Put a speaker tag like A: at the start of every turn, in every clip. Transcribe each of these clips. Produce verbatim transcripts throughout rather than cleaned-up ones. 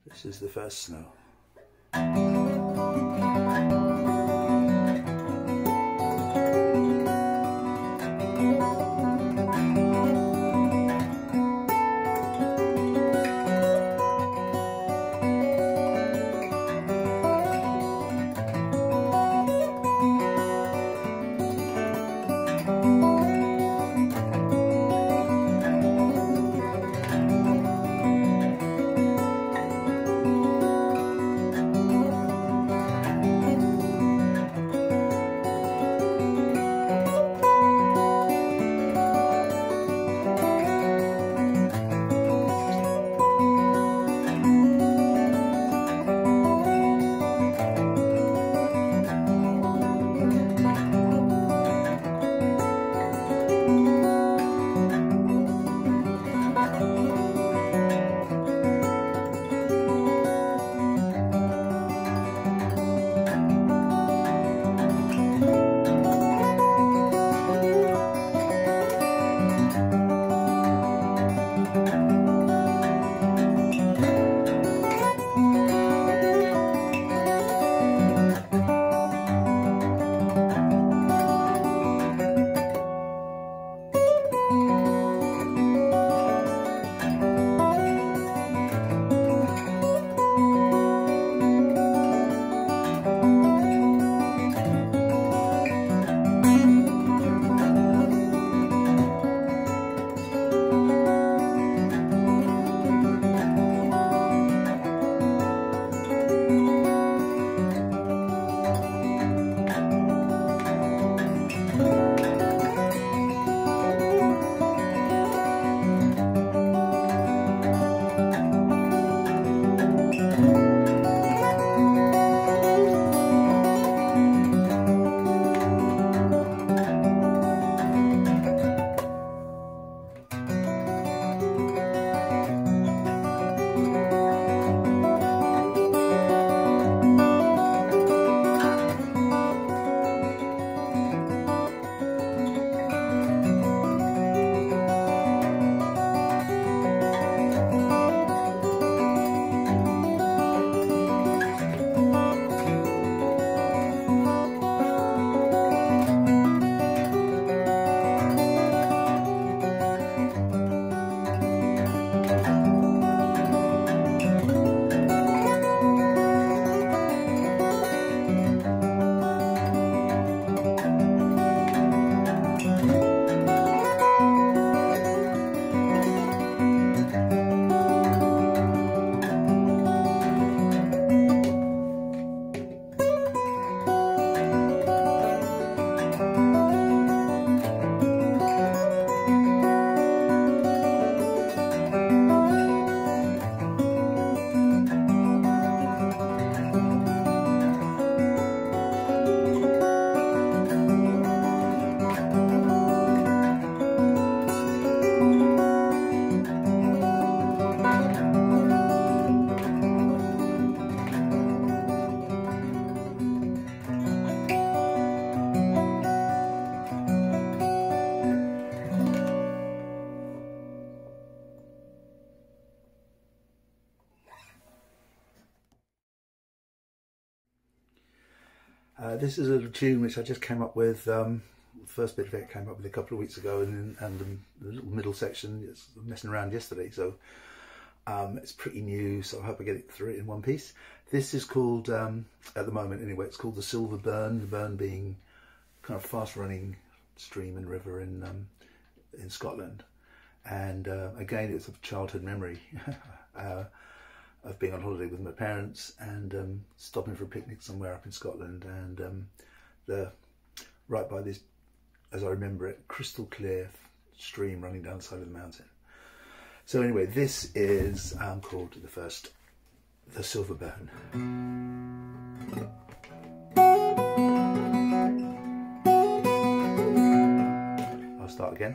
A: This is the first snow. Uh, this is a little tune which I just came up with. Um, the first bit of it came up with a couple of weeks ago, and, and um, the little middle section is messing around yesterday, so um, it's pretty new, so I hope I get it through it in one piece. This is called, um, at the moment anyway, it's called the Silver Burn, the Burn being kind of fast running stream and river in, um, in Scotland. And uh, again, it's a childhood memory. uh, of being on holiday with my parents and um, stopping for a picnic somewhere up in Scotland, and um, the right by this, as I remember it, crystal clear stream running down the side of the mountain. So anyway, this is um, called the first, the Silver Burn. I'll start again.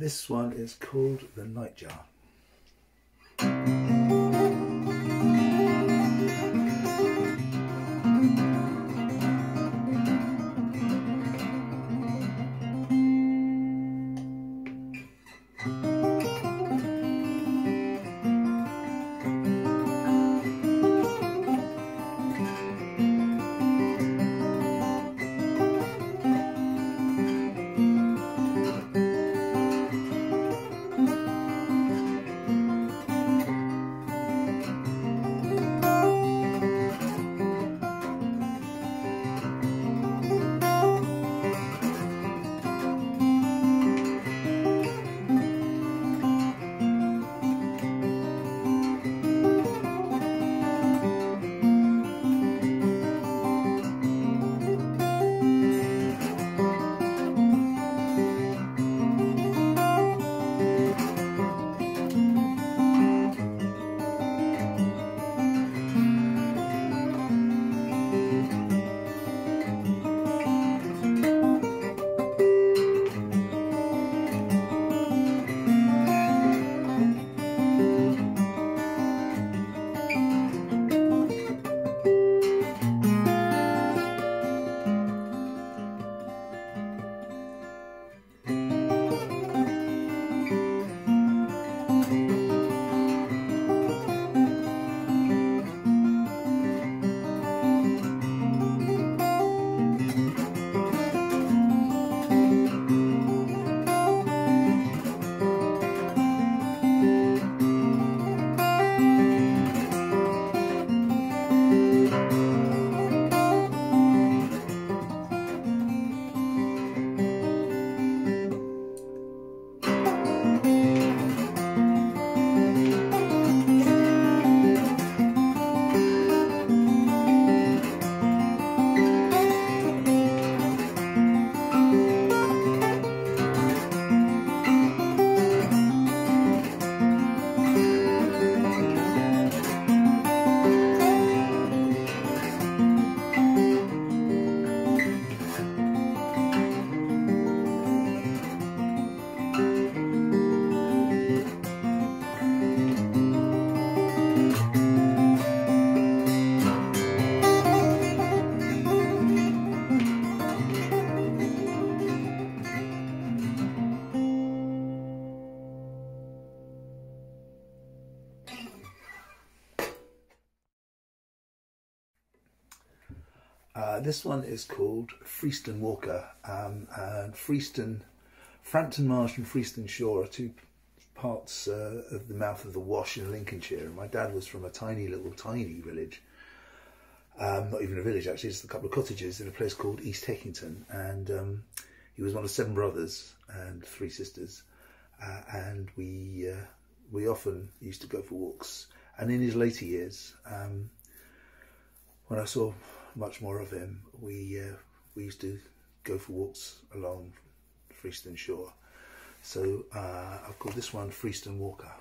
A: this one is called The Nightjar. Uh, this one is called Freeston Walker, um, and Freeston, Frampton Marsh and Freeston Shore are two parts uh, of the mouth of the Wash in Lincolnshire. And my dad was from a tiny little tiny village, um, not even a village actually, just a couple of cottages in a place called East Heckington, and um, he was one of seven brothers and three sisters, uh, and we uh, we often used to go for walks. And in his later years, um, when I saw much more of him, we uh, we used to go for walks along Freeston Shore. So uh, I've called this one Freeston Walker.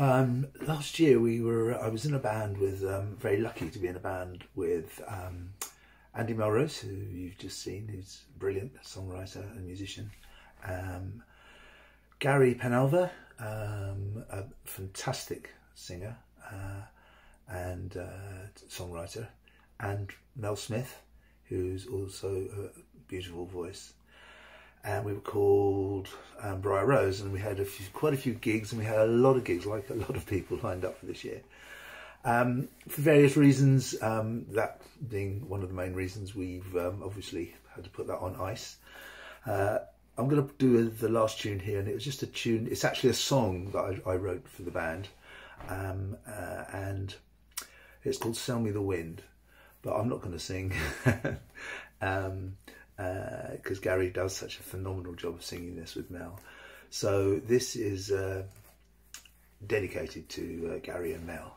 A: Um, last year we were, I was in a band with, um, very lucky to be in a band with um, Andy Melrose, who you've just seen, who's a brilliant songwriter and musician. Um, Gary Penalver, um, a fantastic singer uh, and uh, songwriter, and Mel Smith, who's also a beautiful voice. And we were called um, Briar Rose, and we had a few, quite a few gigs, and we had a lot of gigs, like a lot of people lined up for this year. Um, for various reasons, um, that being one of the main reasons, we've um, obviously had to put that on ice. Uh, I'm going to do the last tune here, and it was just a tune, it's actually a song that I, I wrote for the band, um, uh, and it's called Sell Me the Wind, but I'm not going to sing. um, because uh, Gary does such a phenomenal job of singing this with Mel. So this is uh, dedicated to uh, Gary and Mel.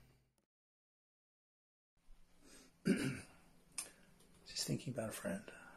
A: Just thinking about a friend.